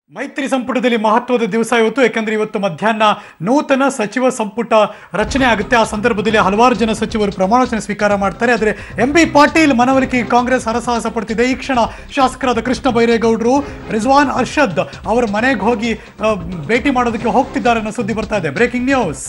ಮೈತ್ರಿ ಸಂಪುಟದಲ್ಲಿ ಮಹತ್ವದ ದಿವಸ ಇವತ್ತು. ಯಾಕಂದ್ರೆ ಇವತ್ತು ಮಧ್ಯಾಹ್ನ ನೂತನ ಸಚಿವ ಸಂಪುಟ ರಚನೆ ಆಗುತ್ತೆ. ಆ ಸಂದರ್ಭದಲ್ಲಿ ಹಲವಾರು ಜನ ಸಚಿವರು ಪ್ರಮಾಣವಚನ ಸ್ವೀಕಾರ ಮಾಡ್ತಾರೆ. ಆದರೆ ಎಂಬಿ ಪಾಟೀಲ್ ಮನವೊಲಿಕೆಗೆ ಕಾಂಗ್ರೆಸ್ ಹರಸಾಹಸ ಪಡ್ತಿದೆ. ಈ ಕ್ಷಣ ಶಾಸಕರಾದ ಕೃಷ್ಣ ಬೈರೇಗೌಡರು ರಿಜ್ವಾನ್ ಅರ್ಷದ್ ಅವರ ಮನೆಗೆ ಹೋಗಿ ಭೇಟಿ ಮಾಡೋದಕ್ಕೆ ಹೋಗ್ತಿದ್ದಾರೆ ಅನ್ನೋ ಸುದ್ದಿ ಬರ್ತಾ ಇದೆ. Breaking news.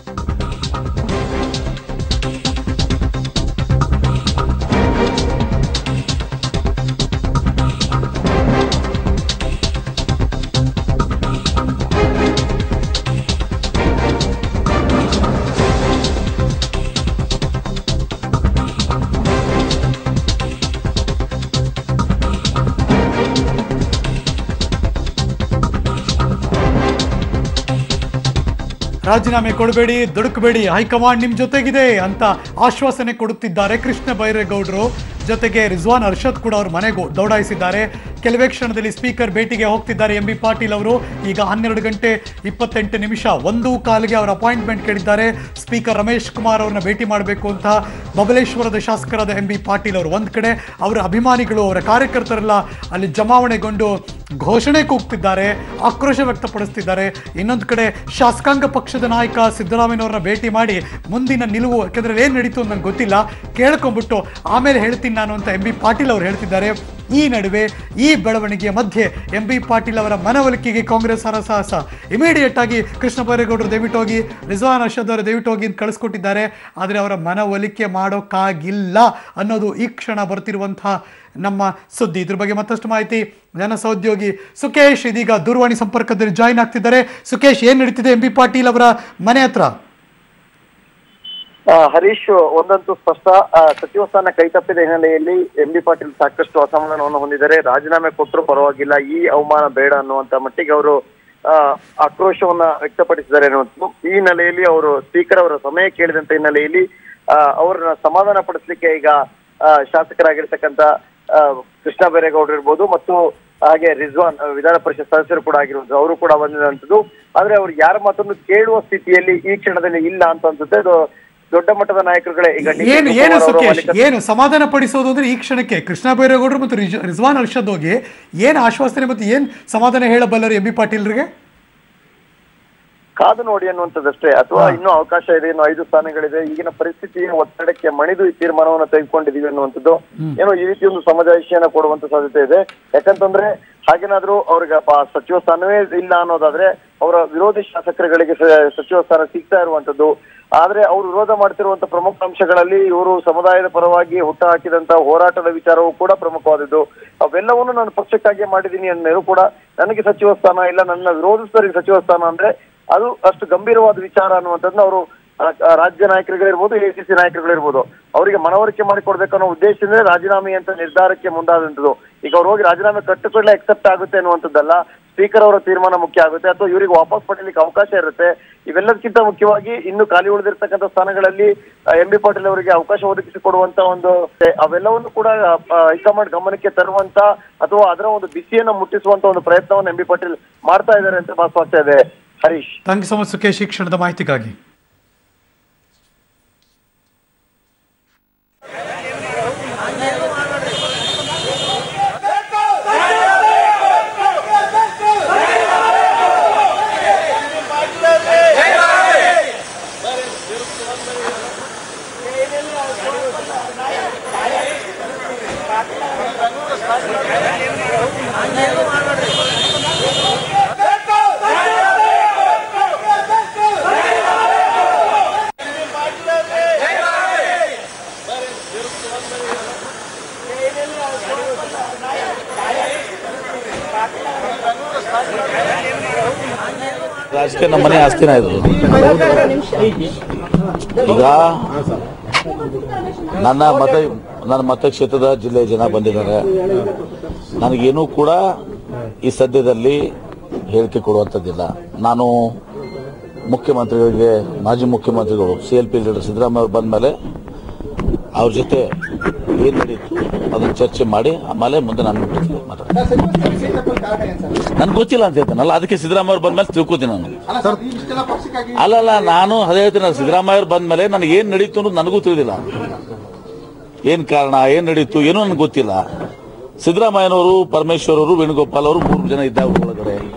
ರಾಜೀನಾಮೆ ಕೊಡಬೇಡಿ, ದುಡುಕಬೇಡಿ, ಹೈಕಮಾಂಡ್ ನಿಮ್ ಜೊತೆಗಿದೆ ಅಂತ ಆಶ್ವಾಸನೆ ಕೊಡುತ್ತಿದ್ದಾರೆ ಕೃಷ್ಣ ಬೈರೇಗೌಡರು. ಜೊತೆಗೆ ರಿಜ್ವಾನ್ ಅರ್ಷದ್ ಕೂಡ ಅವ್ರ ಮನೆಗೂ ದೌಡಾಯಿಸಿದ್ದಾರೆ. ಕೆಲವೇ ಕ್ಷಣದಲ್ಲಿ ಸ್ಪೀಕರ್ ಭೇಟಿಗೆ ಹೋಗ್ತಿದ್ದಾರೆ ಎಂಬಿ ಪಾಟೀಲ್ ಅವರು. ಈಗ 12:28 1:15 ಅವರ ಅಪಾಯಿಂಟ್ಮೆಂಟ್ ಕೇಳಿದ್ದಾರೆ. ಸ್ಪೀಕರ್ ರಮೇಶ್ ಕುಮಾರ್ ಅವ್ರನ್ನ ಭೇಟಿ ಮಾಡಬೇಕು ಅಂತ ಬಬಲೇಶ್ವರದ ಶಾಸಕರಾದ ಎಂಬಿ ಪಾಟೀಲ್ ಅವರು. ಒಂದ್ ಕಡೆ ಅವರ ಅಭಿಮಾನಿಗಳು, ಅವರ ಕಾರ್ಯಕರ್ತರೆಲ್ಲ ಅಲ್ಲಿ ಜಮಾವಣೆಗೊಂಡು ಘೋಷಣೆ ಕೂಗ್ತಿದ್ದಾರೆ, ಆಕ್ರೋಶ ವ್ಯಕ್ತಪಡಿಸ್ತಿದ್ದಾರೆ. ಇನ್ನೊಂದು ಕಡೆ ಶಾಸಕಾಂಗ ಪಕ್ಷದ ನಾಯಕ ಸಿದ್ದರಾಮಯ್ಯನವ್ರನ್ನ ಭೇಟಿ ಮಾಡಿ ಮುಂದಿನ ನಿಲುವು, ಯಾಕೆಂದ್ರೆ ಏನ್ ನಡೀತು ಅಂತ ನಂಗೆ ಗೊತ್ತಿಲ್ಲ, ಕೇಳ್ಕೊಂಡ್ಬಿಟ್ಟು ಆಮೇಲೆ ಹೇಳ್ತೀನಿ ನಾನು ಅಂತ ಎಂಬಿ ಪಾಟೀಲ್ ಅವರು ಹೇಳ್ತಿದ್ದಾರೆ. ಈ ನಡುವೆ ಈ ಬೆಳವಣಿಗೆಯ ಮಧ್ಯೆ ಎಂಬಿ ಪಾಟೀಲ್ ಅವರ ಮನವೊಲಿಕೆಗೆ ಕಾಂಗ್ರೆಸ್ ಹರಸಾಹಸ. ಇಮಿಡಿಯೇಟ್ ಆಗಿ ಕೃಷ್ಣ ಬೈರೇಗೌಡರು ದಯವಿಟ್ಟು ಹೋಗಿ, ರಿಜ್ವಾನ್ ಅರ್ಷದ್ ಅವರು ದಯವಿಟ್ಟು ಹೋಗಿ ಅಂತ ಕಳಿಸ್ಕೊಟ್ಟಿದ್ದಾರೆ. ಆದರೆ ಅವರ ಮನವೊಲಿಕೆ ಮಾಡೋಕ್ಕಾಗಿಲ್ಲ ಅನ್ನೋದು ಈ ಕ್ಷಣ ಬರ್ತಿರುವಂತಹ ನಮ್ಮ ಸುದ್ದಿ. ಇದ್ರ ಬಗ್ಗೆ ಮತ್ತಷ್ಟು ಮಾಹಿತಿ ಜನ ಸಹೋದ್ಯೋಗಿ ಸುಖೇಶ್ ಇದೀಗ ದೂರವಾಣಿ ಸಂಪರ್ಕದಲ್ಲಿ ಜಾಯಿನ್ ಆಗ್ತಿದ್ದಾರೆ. ಸುಖೇಶ್, ಏನ್ ನಡೀತಿದೆ ಎಂಬಿ ಪಾಟೀಲ್ ಅವರ ಮನೆ ಹತ್ರ? ಹರೀಶ್, ಒಂದಂತೂ ಸ್ಪಷ್ಟ, ಸಚಿವ ಸ್ಥಾನ ಕೈತಪ್ಪಿದ ಹಿನ್ನೆಲೆಯಲ್ಲಿ ಎಂಬಿ ಪಾಟೀಲ್ ಸಾಕಷ್ಟು ಅಸಮಾಧಾನವನ್ನು ಹೊಂದಿದ್ದಾರೆ. ರಾಜೀನಾಮೆ ಕೊಟ್ಟರು ಪರವಾಗಿಲ್ಲ, ಈ ಅವಮಾನ ಬೇಡ ಅನ್ನುವಂತ ಮಟ್ಟಿಗೆ ಅವರು ಆಕ್ರೋಶವನ್ನ ವ್ಯಕ್ತಪಡಿಸಿದ್ದಾರೆ ಅನ್ನುವಂಥದ್ದು. ಈ ಹಿನ್ನೆಲೆಯಲ್ಲಿ ಅವರು ಸ್ಪೀಕರ್ ಅವರ ಸಮಯ ಕೇಳಿದಂತ ಹಿನ್ನೆಲೆಯಲ್ಲಿ ಅವರನ್ನ ಸಮಾಧಾನ ಪಡಿಸ್ಲಿಕ್ಕೆ ಈಗ ಶಾಸಕರಾಗಿರ್ತಕ್ಕಂಥ ಕೃಷ್ಣ ಬೈರೇಗೌಡರು ಇರ್ಬೋದು ಮತ್ತು ಹಾಗೆ ರಿಜ್ವಾನ್ ವಿಧಾನ ಪರಿಷತ್ ಸದಸ್ಯರು ಕೂಡ ಆಗಿರುವುದು, ಅವರು ಕೂಡ ಬಂದಿರುವಂತದ್ದು. ಆದ್ರೆ ಅವ್ರು ಯಾರ ಮಾತನ್ನು ಕೇಳುವ ಸ್ಥಿತಿಯಲ್ಲಿ ಈ ಕ್ಷಣದಲ್ಲಿ ಇಲ್ಲ ಅಂತ ಅನ್ಸುತ್ತೆ. ಅದು ದೊಡ್ಡ ಮಟ್ಟದ ನಾಯಕರುಗಳೇ ಈಗ ಏನು ಸಮಾಧಾನ ಪಡಿಸೋದು ಅಂದ್ರೆ ಈ ಕ್ಷಣಕ್ಕೆ ಕೃಷ್ಣ ಬೈರೇಗೌಡರು ಮತ್ತು ರಿಜ್ವಾನ್ ಅರ್ಷದ್ ಹೋಗಿ ಏನ್ ಆಶ್ವಾಸನೆ ಮತ್ತು ಏನ್ ಸಮಾಧಾನ ಹೇಳಬಲ್ಲರು ಎಂಬಿ ಪಾಟೀಲ್ರಿಗೆ? ಕಾದು ನೋಡಿ ಅನ್ನುವಂಥದ್ದಷ್ಟೇ, ಅಥವಾ ಇನ್ನೂ ಅವಕಾಶ ಇದೆ, ಇನ್ನು 5 ಸ್ಥಾನಗಳಿದೆ, ಈಗಿನ ಪರಿಸ್ಥಿತಿಯ ಒತ್ತಡಕ್ಕೆ ಮಣಿದು ಈ ತೀರ್ಮಾನವನ್ನು ತೆಗೆದುಕೊಂಡಿದೀವಿ ಅನ್ನುವಂಥದ್ದು ಏನೋ ಈ ರೀತಿ ಒಂದು ಸಮಜಾಯಿಷಿಯನ್ನ ಕೊಡುವಂತ ಸಾಧ್ಯತೆ ಇದೆ. ಯಾಕಂತಂದ್ರೆ ಹಾಗೇನಾದ್ರೂ ಅವ್ರಿಗೆ ಸಚಿವ ಸ್ಥಾನವೇ ಇಲ್ಲ ಅನ್ನೋದಾದ್ರೆ ಅವರ ವಿರೋಧಿ ಶಾಸಕರುಗಳಿಗೆ ಸಚಿವ ಸ್ಥಾನ ಸಿಗ್ತಾ ಇರುವಂತದ್ದು. ಆದ್ರೆ ಅವರು ವಿರೋಧ ಮಾಡ್ತಿರುವಂತ ಪ್ರಮುಖ ಅಂಶಗಳಲ್ಲಿ ಇವರು ಸಮುದಾಯದ ಪರವಾಗಿ ಹುಟ್ಟು ಹಾಕಿದಂತ ಹೋರಾಟದ ವಿಚಾರವೂ ಕೂಡ ಪ್ರಮುಖವಾದದ್ದು. ಅವೆಲ್ಲವನ್ನು ನಾನು ಪಕ್ಷಕ್ಕಾಗಿ ಮಾಡಿದ್ದೀನಿ ಅನ್ನೋರು ಕೂಡ ನನಗೆ ಸಚಿವ ಸ್ಥಾನ ಇಲ್ಲ, ನನ್ನ ವಿರೋಧಿಸಿದವರಿಗೆ ಸಚಿವ ಸ್ಥಾನ ಅಂದ್ರೆ ಅದು ಅಷ್ಟು ಗಂಭೀರವಾದ ವಿಚಾರ ಅನ್ನುವಂಥದ್ದನ್ನ ಅವರು ರಾಜ್ಯ ನಾಯಕರುಗಳಿರ್ಬೋದು, ಎಸಿಸಿ ನಾಯಕರುಗಳಿರ್ಬೋದು, ಅವರಿಗೆ ಮನವರಿಕೆ ಮಾಡಿಕೊಡ್ಬೇಕನ್ನೋ ಉದ್ದೇಶದಿಂದ ರಾಜೀನಾಮೆ ಅಂತ ನಿರ್ಧಾರಕ್ಕೆ ಮುಂದಾದಂಥದ್ದು. ಈಗ ಅವ್ರು ಹೋಗಿ ರಾಜೀನಾಮೆ ಕಟ್ಟುಕೊಳ್ಳೆ ಅಕ್ಸೆಪ್ಟ್ ಆಗುತ್ತೆ ಅನ್ನುವಂಥದ್ದಲ್ಲ, ಸ್ಪೀಕರ್ ಅವರ ತೀರ್ಮಾನ ಮುಖ್ಯ ಆಗುತ್ತೆ ಅಥವಾ ಇವರಿಗೆ ವಾಪಸ್ ಪಡೀಲಿಕ್ಕೆ ಅವಕಾಶ ಇರುತ್ತೆ. ಇವೆಲ್ಲದಕ್ಕಿಂತ ಮುಖ್ಯವಾಗಿ ಇನ್ನು ಖಾಲಿ ಉಳಿದಿರ್ತಕ್ಕಂಥ ಸ್ಥಾನಗಳಲ್ಲಿ ಎಂಬಿ ಪಾಟೀಲ್ ಅವರಿಗೆ ಅವಕಾಶ ಒದಗಿಸಿಕೊಡುವಂತ ಒಂದು ಅವೆಲ್ಲವನ್ನು ಕೂಡ ಹೈಕಮಾಂಡ್ ಗಮನಕ್ಕೆ ತರುವಂತ ಅಥವಾ ಅದರ ಒಂದು ಬಿಸಿಯನ್ನು ಮುಟ್ಟಿಸುವಂತ ಒಂದು ಪ್ರಯತ್ನವನ್ನು ಎಂಬಿ ಪಾಟೀಲ್ ಮಾಡ್ತಾ ಇದ್ದಾರೆ ಅಂತ ಭಾಸವಾಗ್ತಾ ಇದೆ. Harish, thank you so much Sukhesh, ಈ ಕ್ಷಣದ ಮಾಹಿತಿಗಾಗಿ. ರಾಜಕೀಯ ನಮ್ಮ ಮನೆ ಆಸ್ತಿನ ಇದು. ಈಗ ನನ್ನ ಮತಕ್ಷೇತ್ರದ ಜಿಲ್ಲೆಯ ಜನ ಬಂದಿದ್ದಾರೆ. ನನಗೇನೂ ಕೂಡ ಈ ಸದ್ಯದಲ್ಲಿ ಹೇಳಿಕೆ ಕೊಡುವಂಥದ್ದಿಲ್ಲ. ನಾನು ಮುಖ್ಯಮಂತ್ರಿಗಳಿಗೆ, ಮಾಜಿ ಮುಖ್ಯಮಂತ್ರಿಗಳು, CLP ಲೀಡರ್ ಸಿದ್ದರಾಮಯ್ಯ ಅವರು ಬಂದ ಮೇಲೆ ಅವ್ರ ಜೊತೆ ಏನು ನಡೀತು ಅದನ್ನು ಚರ್ಚೆ ಮಾಡಿ ಆಮೇಲೆ ಮುಂದೆ ನಾನು ನನ್ಗೆ ಗೊತ್ತಿಲ್ಲ ಅಂತ ಹೇಳ್ತಾನಲ್ಲ, ಅದಕ್ಕೆ ಸಿದ್ದರಾಮಯ್ಯ ಅವ್ರು ಬಂದ್ಮೇಲೆ ತಿಳ್ಕೊತೀನಿ ನಾನು. ಅಲ್ಲಲ್ಲ, ನಾನು ಅದೇ ಹೇಳ್ತೀನಿ, ಸಿದ್ದರಾಮಯ್ಯ ಅವ್ರು ಬಂದ್ಮೇಲೆ ನನಗೆ ಏನ್ ನಡೀತು ಅನ್ನೋದು ನನಗೂ ತಿಳಿದಿಲ್ಲ. ಏನ್ ಕಾರಣ, ಏನ್ ನಡೀತು ಏನೋ ನನಗೆ ಗೊತ್ತಿಲ್ಲ. ಸಿದ್ದರಾಮಯ್ಯನವರು, ಪರಮೇಶ್ವರ್ ಅವರು, ವೇಣುಗೋಪಾಲ್ ಅವರು 3 ಜನ ಇದ್ದಾಗ ಒಳಗಡೆ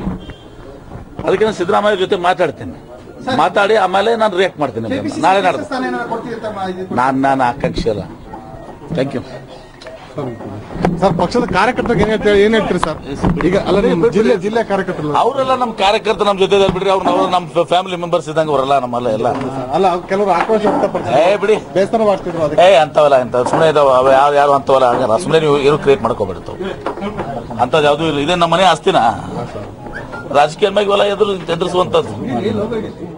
ಅದಕ್ಕೆ ನಾನು ಸಿದ್ದರಾಮಯ್ಯ ಜೊತೆ ಮಾತಾಡ್ತೀನಿ, ಮಾತಾಡಿ ಆಮೇಲೆ ನಾನು ರಿಯಾಕ್ಟ್ ಮಾಡ್ತೀನಿ. ನಾಳೆ ನಾಡ್ದು ನಾನು ಆಕಾಂಕ್ಷಿ ಅಲ್ಲ. Thank you sir. ಪಕ್ಷದ ಕಾರ್ಯಕರ್ತರಿಗೆ ಏನ್ ಹೇಳ್ತೀರಿ ಸರ್? ಈಗ ಅಲ್ಲ ಜಿಲ್ಲೆ ಕಾರ್ಯಕರ್ತರು ಅವರೆಲ್ಲ ನಮ್ಮ ಕಾರ್ಯಕರ್ತರು ನಮ್ಮ ಜೊತೆ ಬಿಡ್ರಿ, ಅವ್ರು ನಮ್ಮ ಫ್ಯಾಮಿಲಿ ಮೆಂಬರ್ಸ್ ಇದ್ದಂಗೆ ಅವರೆಲ್ಲ ನಮ್ಮಲ್ಲ ಎಲ್ಲ. ಅಲ್ಲ ಕೆಲವರು ಆಕ್ರೋಶ ವ್ಯಕ್ತಪಡಿಸ್ತಾರೆ, ಬಿಡಿ ಬೇಸರ ಮಾಡ್ತಿದ್ರು. ಅಂತವಲ್ಲ ಇಂಥ ಸುಮ್ಮನೆ ಇದಾವ ಯಾರು ಅಂತವಲ್ಲ ಆಗಲ್ಲ. ಸುಮ್ಮನೆ ನೀವು ಏನು ಕ್ರಿಯೇಟ್ ಮಾಡ್ಕೋಬಿಡ್ತಾವ ಅಂಥದ್ದು ಯಾವುದು ಇಲ್ಲ. ಇದೇ ನಮ್ಮ ಮನೆ ಆಸ್ತಿನ ರಾಜಕೀಯ ಮೇಲೆ ಎದುರಿಸುವಂಥದ್ದು.